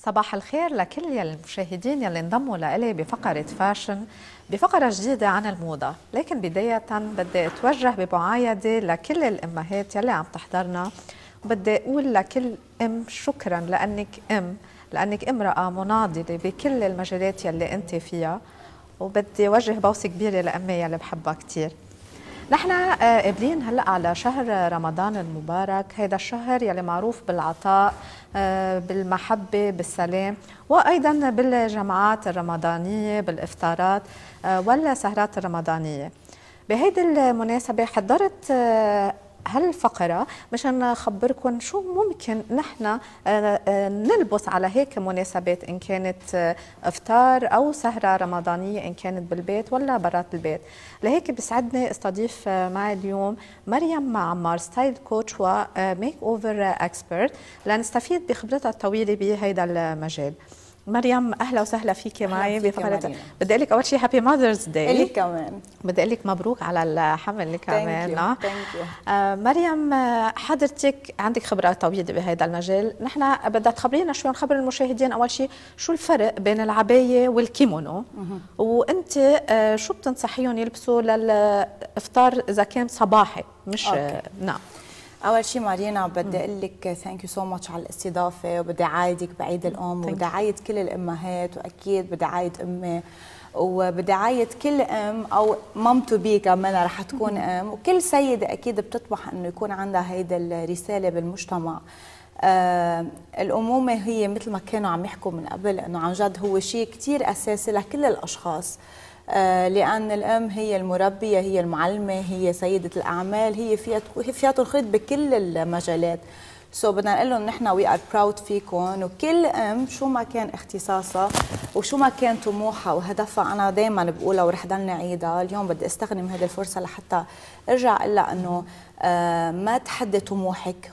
صباح الخير لكل المشاهدين يلي انضموا لإلي بفقرة فاشن بفقرة جديدة عن الموضة. لكن بداية بدي أتوجه بمعايدة لكل الأمهات يلي عم تحضرنا، وبدي أقول لكل أم شكرا لأنك امرأة مناضلة بكل المجالات يلي أنت فيها، وبدي أوجه بوسة كبيرة لأمي يلي بحبها كتير. نحن قابلين هلأ على شهر رمضان المبارك، هذا الشهر يلي معروف بالعطاء، بالمحبة، بالسلام، وأيضا بالجمعات الرمضانية، بالإفطارات والسهرات الرمضانية. بهيدي المناسبة حضرت هالفقرة مشان نخبركم شو ممكن نحن نلبس على هيك مناسبات، إن كانت إفطار أو سهرة رمضانية، إن كانت بالبيت ولا برات البيت. لهيك بسعدني استضيف معي اليوم مريم عمار، ستايل كوتش وميك أوفر أكسبرت، لنستفيد بخبرتها الطويلة بهيدا المجال. مريم اهلا وسهلا فيكي معي بفقره. بدي اقول لك اول شيء هابي ماذرز داي لك كمان، بدي اقول لك مبروك على الحمل كمان. ثانك مريم، حضرتك عندك خبره طويله بهذا المجال، نحن بدها تخبرينا شوي، نخبر المشاهدين اول شيء شو الفرق بين العبايه والكيمونو، وانت شو بتنصحيهم يلبسوا للافطار اذا كان صباحي مش نعم. اول شيء مارينا بدي اقول لك ثانك يو سو ماتش على الاستضافه، وبدي اعايدك بعيد الام، وبدي اعايد كل الامهات، واكيد بدي اعايد امي، وبدي اعايد كل ام او مام تو بي كمان رح تكون ام، وكل سيده اكيد بتطمح انه يكون عندها هيدا الرساله بالمجتمع. الامومه هي مثل ما كانوا عم يحكوا من قبل انه عن جد هو شيء كثير اساسي لكل الاشخاص، لأن الأم هي المربية، هي المعلمة، هي سيدة الأعمال، هي فيها تنخرط بكل المجالات. بدنا نقول لهم نحن وي ار براود فيكم، وكل أم شو ما كان اختصاصها وشو ما كان طموحها وهدفها، أنا دائما بقولها ورح ضلني عيدها. اليوم بدي استخدم هذه الفرصة لحتى ارجع اقول لها انه ما تحدي طموحك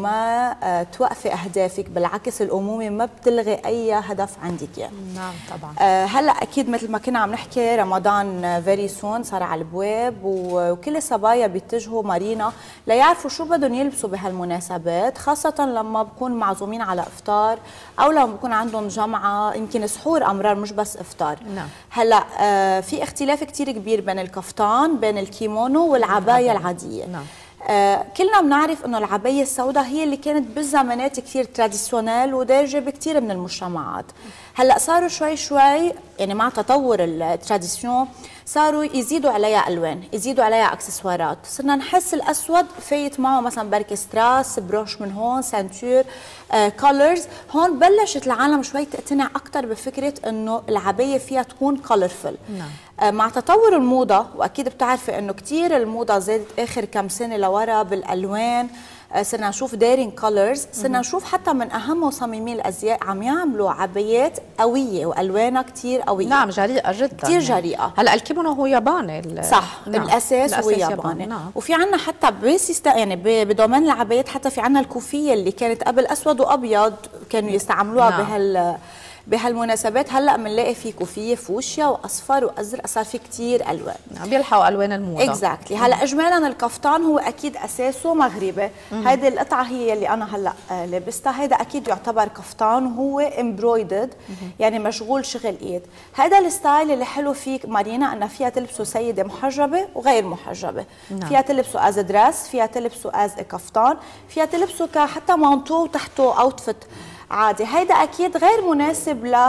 وما توقفي اهدافك، بالعكس الامومه ما بتلغي اي هدف عندك يعني. نعم طبعا. هلا اكيد مثل ما كنا عم نحكي رمضان فيري سون صار على الابواب، وكل الصبايا بيتجهوا مارينا ليعرفوا شو بدهم يلبسوا بهالمناسبات، خاصه لما بكون معزومين على افطار او لما بكون عندهم جمعه، يمكن سحور امرار مش بس افطار. نعم. هلا في اختلاف كثير كبير بين الكفتان، بين الكيمونو والعبايه العاديه. نعم. كلنا بنعرف انه العبايه السوداء هي اللي كانت بالزمانات كثير تراديشنال ودارجه بكثير من المجتمعات. هلا صاروا شوي يعني مع تطور التراديسيون صاروا يزيدوا عليها الوان، يزيدوا عليها اكسسوارات، صرنا نحس الاسود فايت معه مثلا بركي ستراس، بروش من هون، سانتور، كولرز. هون بلشت العالم شوي تقتنع اكثر بفكره انه العبايه فيها تكون كولرفل. نعم. مع تطور الموضه، واكيد بتعرفي انه كثير الموضه زادت اخر كم سنه لورا بالالوان، صرنا نشوف دايرين كولرز، صرنا نشوف حتى من اهم مصممين الازياء عم يعملوا عبايات قويه والوانها كثير قويه. نعم جريئه جدا، كثير جريئه. هلا الكيمونو هو ياباني صح. نعم. الاساس هو ياباني. نعم. وفي عندنا حتى يعني بدومين العبايات حتى في عندنا الكوفيه اللي كانت قبل اسود وابيض كانوا يستعملوها. نعم. بهالمناسبات هلا بنلاقي في كوفيه فوشيا واصفر وازرق، صار في كثير الوان عم بيلحقوا الوان الموضه. اكزاكتلي. هلا اجمالا الكفتان هو اكيد اساسه مغربي، هيدي القطعه هي اللي انا هلا لابستها، هيدا اكيد يعتبر كفتان وهو امبرويدد يعني مشغول شغل ايد. هيدا الستايل اللي حلو فيه مارينا انه فيها تلبسه سيده محجبه وغير محجبه. نعم. فيها تلبسه از دريس، فيها تلبسه از كفتان، فيها تلبسه كحتى مانتو وتحته اوتفيت عادي. هيدا اكيد غير مناسب ل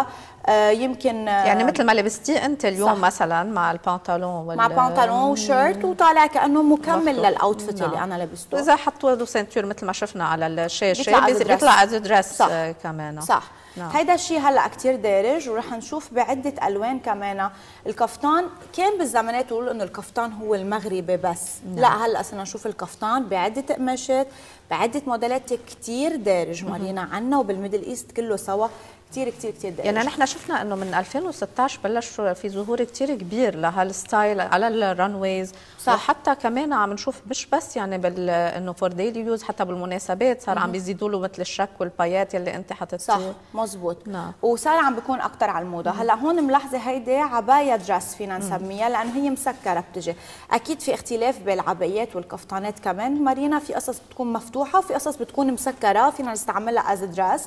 يمكن يعني مثل ما لبستيه انت اليوم. صح. مثلا مع البنطلون مع بنطلون وشيرت وطالع كانه مكمل للاوتفيت اللي انا لبسته. واذا حطوا له سنتور مثل ما شفنا على الشاشه بيطلع از دريس كمان. صح. نعم. هيدا الشيء هلا كثير دارج، ورح نشوف بعده الوان كمان. الكفتان كان بالزمانات يقولوا انه الكفتان هو المغربي بس. نعم. لا هلا صرنا نشوف الكفتان بعده قماشات بعده موديلات كثير دارج مارينا عنا، وبالميدل ايست كله سوا كثير دارج. يعني نحن شفنا انه من 2016 بلش في ظهور كثير كبير لهالستايل على الرانويز. صح. وحتى كمان عم نشوف مش بس يعني انه فور ديلي يوز، حتى بالمناسبات صار عم بيزيدوا له مثل الشك والبايات يلي انت حطيتيه. صح مزبوط. نعم. وصار عم بيكون اكثر على الموضه. هلا هون ملاحظه هيدي عبايه دريس فينا نسميها لانه هي مسكره بتجي. اكيد في اختلاف بين العبايات والكفتانات كمان مارينا، في قصص بتكون مفتوحه وفي قصص بتكون مسكره فينا نستعملها از دريس.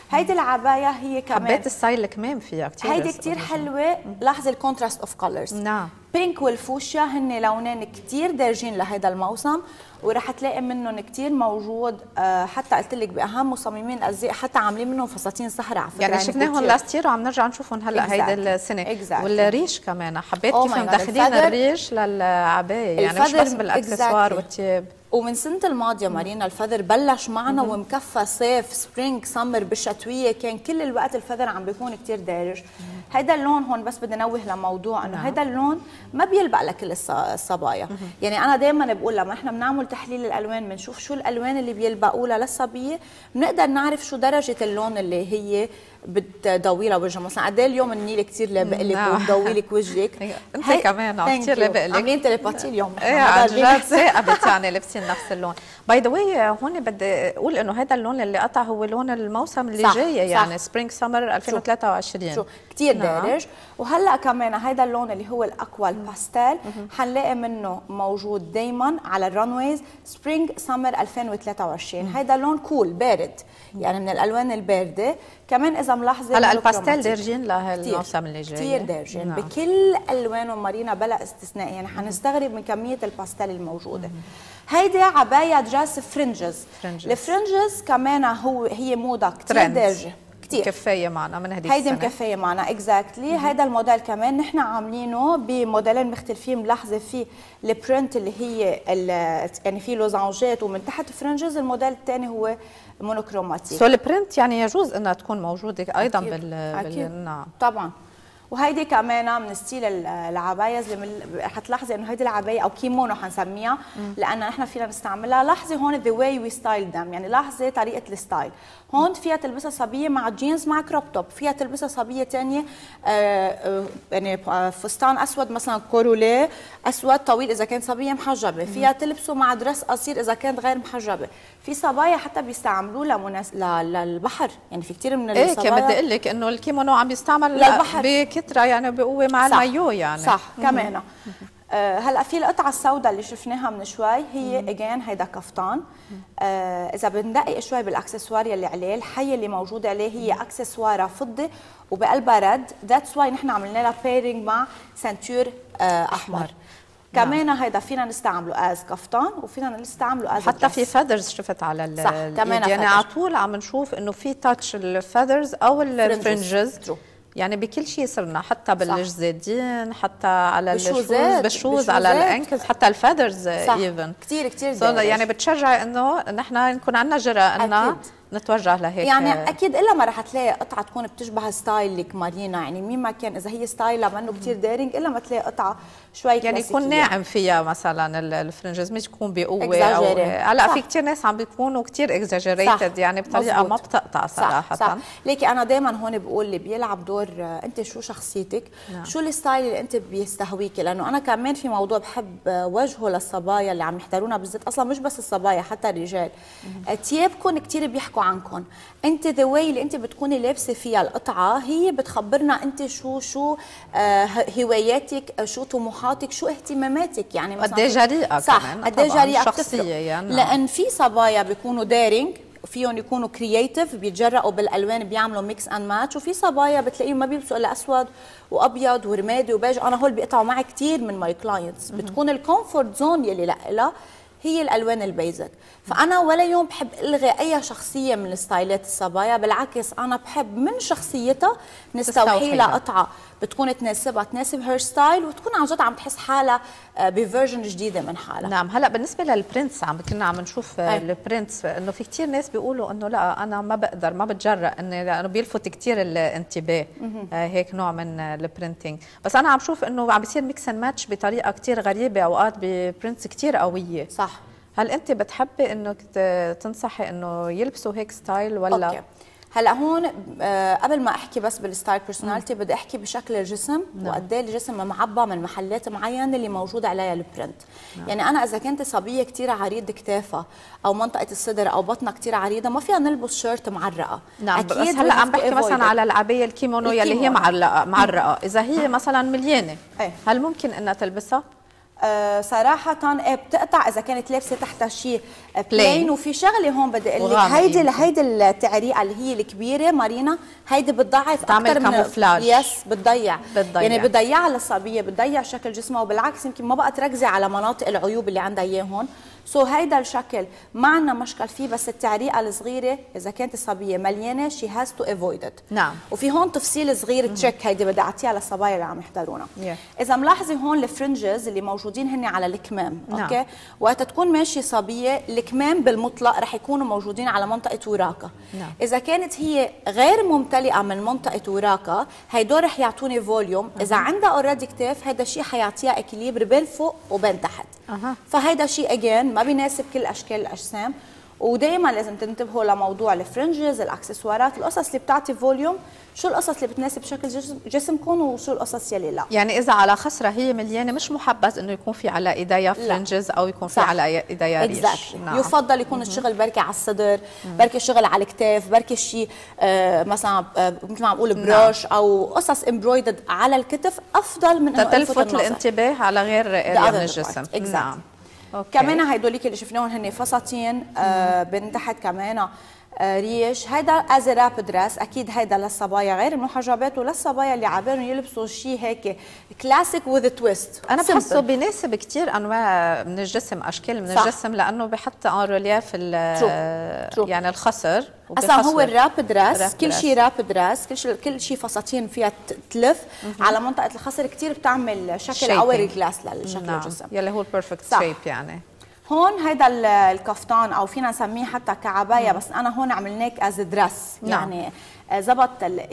هيدي العبايه هي كمان حبيت الستايل الكمام فيها كثير. هيدي كثير حلوه. لاحظي الكونتراست اوف كولرز. نعم. بينك والفوشيا هن لونين كثير دارجين لهذا الموسم، ورح تلاقي منهم كثير موجود. حتى قلت لك باهم مصممين الازياء حتى عاملين منهم فساتين سهره على فكره. يعني شفناهم لاست يير وعم نرجع نشوفهم هلا هيدي السنه. والريش كمان حبيت كيف مدخلين الريش للعبايه، يعني مش بس بالاكسسوار والثياب. ومن سنة الماضية مارينا الفذر بلش معنا ومكفى صيف سبرينج سمر بالشتوية، كان كل الوقت الفذر عم بيكون كتير دارج. هيدا اللون هون بس بدي نوه لموضوع انه هيدا اللون ما بيلبق لكل الصبايا. يعني انا دائما بقول لما احنا بنعمل تحليل الالوان بنشوف شو الالوان اللي بيلبقوا لها للصبيه، بنقدر نعرف شو درجة اللون اللي هي بتضوي لها وجهها. مثلا قد ايه اليوم النيل كثير لابق لك وبضوي لك وجهك. انت كمان كثير لابق لك. عاملين تليباتي اليوم. ايه عن جد ثاقبت يعني لابسين نفس اللون. باي ذا واي هون بدي اقول انه هذا اللون اللي قطع هو لون الموسم اللي جاي، يعني سبرينج سمر 2023. شو كثير دارج. وهلا كمان هذا اللون اللي هو الاكوا الباستيل حنلاقي منه موجود دائما على الرانويز سبرينج سمر 2023. هذا لون كول بارد، يعني من الالوان البارده. كمان اذا ملاحظه هلا الباستيل دارجين لهالموسم اللي جاي كثير دارجين بكل الوانهم مارينا بلا استثناء. يعني حنستغرب من كميه الباستيل الموجوده. هيدي عبايه دراس فرنجز. الفرنجز كمان هي موضه كثير دارجه كثير. مكفايه معنا من هذه هيدي مكفايه معنا اكزاكتلي. هيدا الموديل كمان نحن عاملينه بموديلين مختلفين. ملاحظه فيه البرنت اللي هي يعني فيه لوزانجات ومن تحت فرنجز. الموديل الثاني هو مونوكروماتيك. سو البرنت يعني يجوز انها تكون موجوده ايضا نعم طبعا. وهيدي كمان من ستيل العبايز اللي حتلاحظي انه هيدي العبايه او كيمونو حنسميها لان احنا فينا نستعملها. لاحظي هون ذا واي وي ستايل دم، يعني لاحظي طريقه الستايل. هون فيها تلبسها صبيه مع جينز مع كروب توب، فيها تلبسها صبيه ثانيه يعني فستان اسود مثلا كوروليه اسود طويل اذا كانت صبيه محجبه، فيها تلبسه مع درس قصير اذا كانت غير محجبه. في صبايا حتى بيستعملوه للبحر، يعني في كثير من الصبايا. ايه بدي اقول لك انه الكيمونو عم يستعمل للبحر بكثره، يعني بقوه مع المايو يعني. صح كمان. هلا في القطعه السوداء اللي شفناها من شوي هي اجين هيدا كفتان. اذا بندقق شوي بالاكسسوار يلي عليه، الحيه اللي موجوده عليه هي اكسسوارها فضه وبقلبها رد. ذاتس واي نحن عملنا لها بيرنج مع سنتور احمر. كمان هيدا فينا نستعمله از كفتان وفينا نستعمله از حتى في فيذرز شفت على صح كمان يعني على طول عم نشوف انه في تاتش الفيذرز او الفرنجز. يعني بكل شيء صرنا، حتى بالجزادين حتى على بالشوز على الانكلز حتى الفيذرز ايفن كثير يعني بتشجع انه نحن نكون عندنا جرأة انه نتوجه لهيك. يعني اكيد الا ما رح تلاقي قطعه تكون بتشبه ستايلك مارينا، يعني مين ما كان اذا هي ستايلها منه كثير دارينج الا ما تلاقي قطعه شوي يعني يكون ناعم فيها مثلا الفرنجز، مش تكون بقوه او هلا في كثير ناس عم بيكونوا كثير اكزاجريتد يعني بطريقه ما بتقطع صراحه. صح. ليكي انا دائما هون بقول اللي بيلعب دور انت شو شخصيتك. شو الستايل اللي انت بيستهويكي، لانه انا كمان في موضوع بحب وجهه للصبايا اللي عم يحضرونا بالذات، اصلا مش بس الصبايا حتى الرجال. ثيابكم كثير بيحكوا عنكم. انت ذا واي اللي انت بتكوني لابسه فيها القطعه هي بتخبرنا انت شو هواياتك، شو طموحاتك، شو اهتماماتك. يعني مثلا قد ايه جريئه كمان، قد ايه جريئه شخصيه يعني. لان في صبايا بيكونوا دارينج فيهم يكونوا كرييتيف بيتجرأوا بالالوان بيعملوا ميكس اند ماتش، وفي صبايا بتلاقيهم ما بيلبسوا الا اسود وابيض ورمادي وبيج. انا هول بيقطعوا معي كثير من ماي كلاينتس. بتكون الكومفورت زون يلي لها هي الالوان البيزك. فانا ولا يوم بحب الغي اي شخصيه من الستايلات الصبايا، بالعكس انا بحب من شخصيتها نستوحي لها قطعه بتكون تناسبها، تناسب هير ستايل، وتكون عن جد عم تحس حالها بفيرجن جديده من حالها. نعم. هلا بالنسبه للبرنتس كنا عم نشوف البرنتس انه في كثير ناس بيقولوا انه لا انا ما بقدر ما بتجرأ لانه بيلفت كثير الانتباه هيك نوع من البرنتينج. بس انا عم شوف انه عم بيصير ميكس اند ماتش بطريقه كثير غريبه اوقات ببرنتس كثير قويه. صح. هل انت بتحبي انك تنصحي انه يلبسوا هيك ستايل ولا؟ أوكي. هلا هون قبل ما احكي بس بالستايل بيرسوناليتي بدي احكي بشكل الجسم وقد ايه الجسم معبى من محلات معينه اللي موجود عليها البرنت. يعني انا اذا كنت صبيه كثير عريض كتافها او منطقه الصدر او بطنها كثير عريضه ما فيها نلبس شيرت معرقه. نعم. بس هلا عم بحكي مثلا على العبايه الكيمونو يلي هي معرقه. اذا هي مثلا مليانه هل ممكن انها تلبسها؟ صراحة بتقطع إذا كانت لابسة تحتها شيء بلين. وفي شغلة هون بدي أقول لك، هيدي التعريقة اللي هي الكبيرة مارينا، هيدي بتضعف أكثر من يس بتضيع يعني بتضيعها للصبية، بتضيع شكل جسمها، وبالعكس يمكن ما بقى تركزي على مناطق العيوب اللي عندها إياه هون. هيدا الشكل ما عندنا مشكل فيه، بس التعريقه الصغيره اذا كانت الصبيه مليانه شي هاز تو افويد ات. نعم. وفي هون تفصيل صغير تشيك، هيدي بدي اعطيها للصبايا اللي عم يحضرونا. اذا ملاحظه هون الفرنجز اللي موجودين هن على الكمام. نعم. اوكي، وقت تكون ماشيه صبيه الكمام بالمطلق رح يكونوا موجودين على منطقه وراكها. نعم. اذا كانت هي غير ممتلئه من منطقه وراكها، هيدول رح يعطوني فوليوم. اذا عندها اوريدي كتاف، هذا الشيء حيعطيها اكيليبر بين فوق وبين تحت. فهيدا شيء اجين ما بيناسب كل اشكال الاجسام. ودائما لازم تنتبهوا لموضوع الفرنجز، الاكسسوارات، القصص اللي بتعطي فوليوم، شو القصص اللي بتناسب شكل جسمكم وشو القصص يلي لا. يعني اذا على خصره هي مليانه مش محبذ انه يكون في على ايديها فرنجز او يكون في على ايديها ريش. نعم. يفضل يكون الشغل بركي على الصدر، بركي الشغل على الكتاف، بركي شيء مثلا مثل ما عم بقول بروش او قصص امبرويدد على الكتف، افضل من انه تلفت الانتباه على غير اريا من الجسم. نعم. كمان هيدوليك اللي شفناهم هن فساتين من تحت، كمان ريش. هيدا از راب دريس، اكيد هيدا للصبايا غير المحجبات، وللصبايا اللي عبالهم يلبسوا شيء هيك كلاسيك وذ تويست. انا بحسه بيناسب كثير انواع من الجسم، اشكال من الجسم، لانه بحط ان ريلياف يعني الخصر. اصلا هو الراب دريس، كل شيء راب دريس، كل شيء فساتين فيها تلف على منطقه الخصر، كثير بتعمل شكل اور كلاس لشكل الجسم، يلي هو البيرفكت شيب. يعني هون هيدا الكفتان او فينا نسميه حتى كعبايه، بس انا هون عملناك از دريس. يعني زبط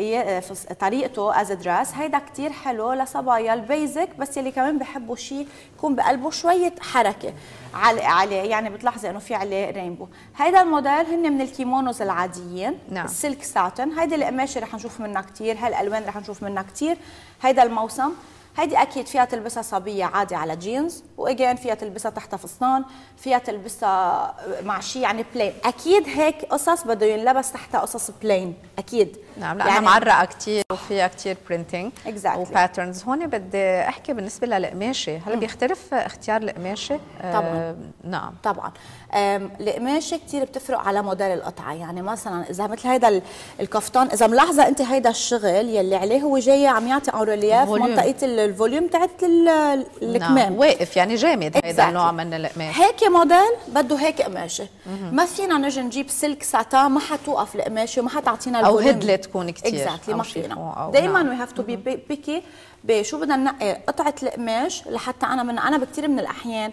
طريقته از دريس. هيدا كتير حلو لصبايا البيزك، بس يلي كمان بحبوا شيء يكون بقلبه شويه حركه عليه. يعني بتلاحظي انه في عليه رينبو. هيدا الموديل هن من الكيمونوز العاديين. نعم. السلك ساتن. هيدي القماشه رح نشوف منها كتير، هالالوان رح نشوف منها كتير. هيدا الموسم هيدي اكيد فيها تلبسها صبيه عادي على جينز، واجين فيها تلبسها تحتها فستان، فيها تلبسها مع شيء يعني بلين. اكيد هيك قصص بده ينلبس تحتها قصص بلين اكيد. نعم، لانها يعني معرقه كثير وفيها كثير برينتينج وباترنز. هون بدي احكي بالنسبه للقماشه، هل بيختلف اختيار القماشه؟ طبعا. نعم طبعا. القماشه كثير بتفرق على موديل القطعه. يعني مثلا اذا مثل هيدا الكفتان، اذا ملاحظه انت هيدا الشغل يلي عليه هو جاي عم يعطي ان ريلياف منطقه الفوليوم تاعت الكمام. نعم. واقف يعني جامد. هيدا النوع من القماش. هيك موديل بده هيك قماشه. ما فينا نجي نجيب سلك ساتان ما حتوقف القماشه وما حتعطينا الفوليوم، او هدله تكون كثير. ما فينا. دائما وي هاف تو بي بيكي بشو بدنا ننقي قطعه القماش. لحتى انا بكثير من الاحيان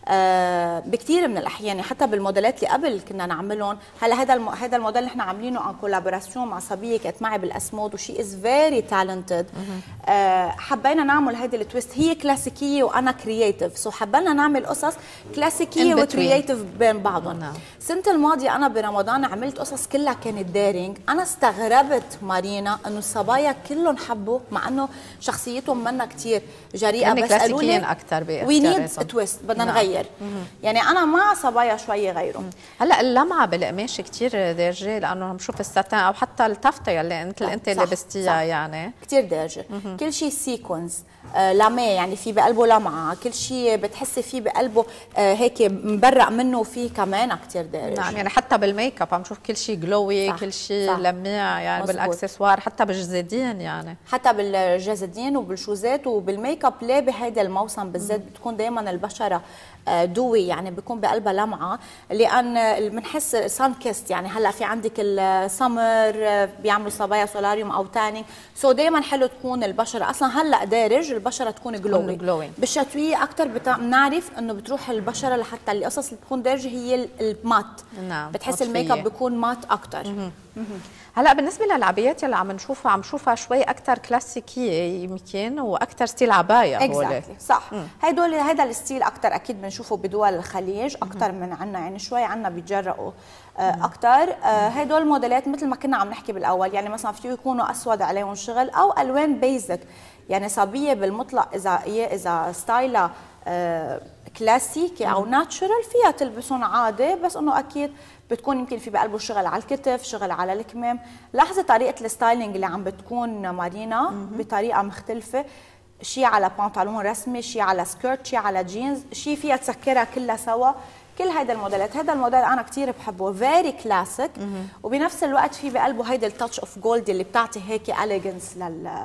بكثير من الاحيان حتى بالموديلات اللي قبل كنا نعملهم. هلا هذا الموديل اللي احنا عاملينه عن كولابوراسيون مع صبيه كانت معي بالاسمود، وشي از فيري تالنتد. حبينا نعمل هيدي التويست. هي كلاسيكيه وانا كرييتيف، سو حبينا نعمل قصص كلاسيكيه وكرييتيف بين بعضهم. السنه الماضيه انا برمضان عملت قصص كلها كانت دارينج. انا استغربت مارينا انه الصبايا كلهم حبوا، مع انه شخصيتهم منا كثير جريئه، بس قالوا لي اكثر وي نيد تويست، بدنا نغير. يعني انا مع صبايا شوي غيره. هلا اللمعه بالقماش كثير دارجه، لانه عم نشوف الساتان او حتى التفته اللي انت لبستيها يعني كثير دارجه. كل شيء سيكونز لامي، يعني في بقلبه لمعه، كل شيء بتحسي فيه بقلبه هيك مبرق منه، وفيه كمان كثير دارج. نعم، يعني حتى بالميك اب عم نشوف كل شيء جلوي، كل شيء لميع، يعني مزبوط. بالاكسسوار حتى بالجزادين، يعني حتى بالجزادين وبالشوزات وبالميك اب. ليه بهيدا الموسم بالذات بتكون دائما البشره دوي، يعني بيكون بقلبها لمعه، لان بنحس سان كيست. يعني هلا في عندك السمر بيعملوا صبايا سولاريوم او تانينج، سو دائما حلو تكون البشره اصلا هلا دارج، البشره تكون جلوي. بالشتويه اكثر بنعرف انه بتروح البشره لحتى القصص اللي بتكون دارجه هي المات. نعم. بتحس الميك اب بيكون مات اكثر. هلا بالنسبه للعبايات اللي عم نشوفها شوي اكثر كلاسيكيه يمكن، واكثر ستيل عبايه. اكزاكتلي صح. هيدا الستيل اكثر اكيد بنشوفه بدول الخليج اكثر من عنا، يعني شوي عنا بيتجرأوا اكثر. هدول الموديلات مثل ما كنا عم نحكي بالاول، يعني مثلا فيو يكونوا اسود عليهم شغل او الوان بيزك. يعني صبيه بالمطلق اذا ستايلها كلاسيكي او ناتشورال فيها تلبسون عادي، بس انه اكيد بتكون يمكن في بقلبه شغل على الكتف، شغل على الكمام. لاحظي طريقه الستايلينج اللي عم بتكون مارينا بطريقه مختلفه. شيء على بنطلون رسمي، شيء على سكيرت، شيء على جينز، شيء فيها تسكرها كلها سوا. كل هيدا الموديلات، هذا الموديل انا كثير بحبه، فيري كلاسيك، وبنفس الوقت في بقلبه هيدا التاتش اوف جولد اللي بتعطي هيك اليجنس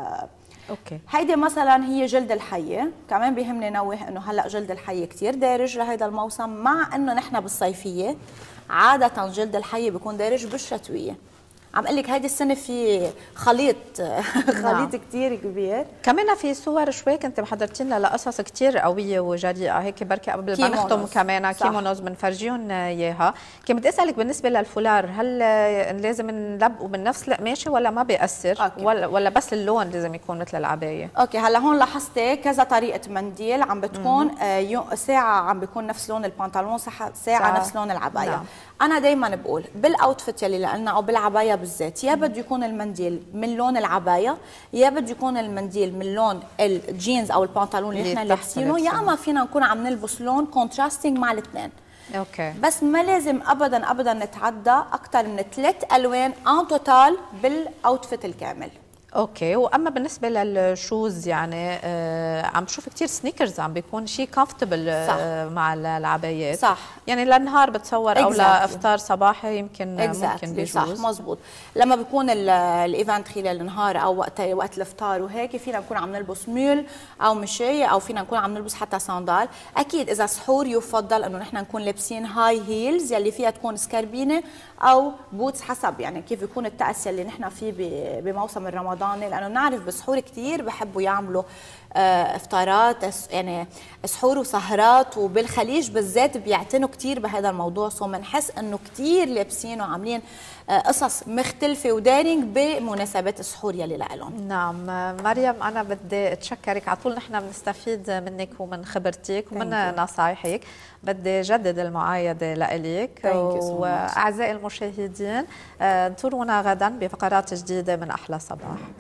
اوكي. هيدي مثلا هي جلد الحيه، كمان بيهمني نوه انه هلا جلد الحيه كثير دارج لهيدا الموسم، مع انه نحن بالصيفيه عاده جلد الحيه بيكون دارج بالشتويه. عم اقول لك هيدي السنه في خليط خليط كثير كبير. كمان في صور شوي كنت محضرتي لنا لقصص كثير قويه وجريئه هيك، بركي قبل ما نختم كمان كيمونوز بنفرجيهم اياها. كنت بدي اسالك بالنسبه للفولار، هل لازم نلبقه من نفس القماشه ولا ما بيأثر؟ ولا بس اللون لازم يكون مثل العبايه؟ اوكي، هلا هون لاحظتي كذا طريقه منديل عم بتكون ساعه عم بيكون نفس لون البنطلون، ساعه نفس لون العبايه. نعم. انا دائما بقول بالاوتفيت يلي لنا او بالعبايه بالذات، يا بده يكون المنديل من لون العبايه، يا بده يكون المنديل من لون الجينز او البنطلون اللي احنا لابسينه، يا اما فينا نكون عم نلبس لون كونتراستنج مع الاثنين. اوكي. بس ما لازم ابدا ابدا نتعدى اكثر من 3 الوان ان توتال بالاوتفيت الكامل. اوكي. واما بالنسبه للشوز يعني عم بشوف كثير سنيكرز عم بيكون شيء كومفتبل مع العبايات. صح. يعني للنهار بتصور او لافطار صباحي يمكن ممكن بيجوز. صح مزبوط. لما بيكون الايفنت خلال النهار او وقت الافطار وهيك فينا نكون عم نلبس ميول او مشايه، او فينا نكون عم نلبس حتى صندال. اكيد اذا سحور يفضل انه نحن نكون لابسين هاي هيلز يلي فيها تكون سكربينه او بوتس، حسب يعني كيف يكون التأس اللي نحن فيه بموسم الرمضان، لانه بنعرف بالسحور كثير بحبوا يعملوا افطارات، يعني سحور وسهرات، وبالخليج بالذات بيعتنوا كثير بهذا الموضوع، سو بنحس انه كثير لابسين وعاملين قصص مختلفه ودارينج بمناسبات السحور يلي لهم. نعم مريم، انا بدي اتشكرك، على طول نحن بنستفيد منك ومن خبرتك ومن نصائحك. بدي جدد المعايده لك، واعزائي المشاهدين انطرونا غدا بفقرات جديده من احلى صباح.